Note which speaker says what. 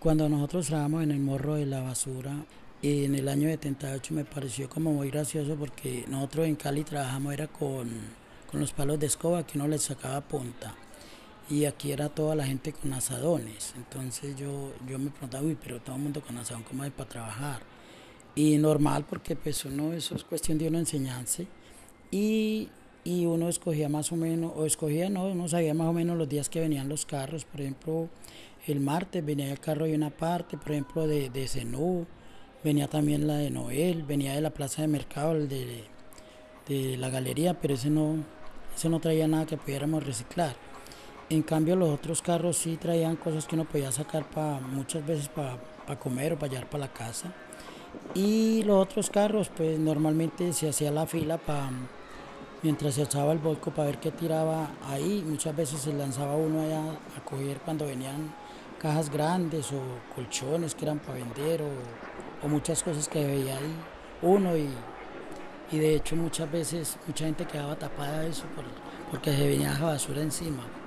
Speaker 1: Cuando nosotros trabajamos en el morro de la basura, en el año 78 me pareció como muy gracioso porque nosotros en Cali trabajamos era con los palos de escoba que uno les sacaba punta y aquí era toda la gente con asadones. Entonces yo me preguntaba, uy, pero todo el mundo con asadón, ¿cómo hay para trabajar? Y normal porque pues uno, eso es cuestión de uno enseñarse y, y uno escogía más o menos, o escogía no, uno sabía más o menos los días que venían los carros. Por ejemplo, el martes venía el carro de una parte, por ejemplo de Zenú, venía también la de Noel, venía de la plaza de mercado, de la galería, pero ese no traía nada que pudiéramos reciclar. En cambio los otros carros sí traían cosas que uno podía sacar muchas veces para comer o para llevar para la casa. Y los otros carros, pues normalmente se hacía la fila mientras se echaba el volco para ver qué tiraba ahí. Muchas veces se lanzaba uno allá a coger cuando venían cajas grandes o colchones que eran para vender o muchas cosas que veía ahí uno y de hecho muchas veces mucha gente quedaba tapada de eso porque se venía la basura encima.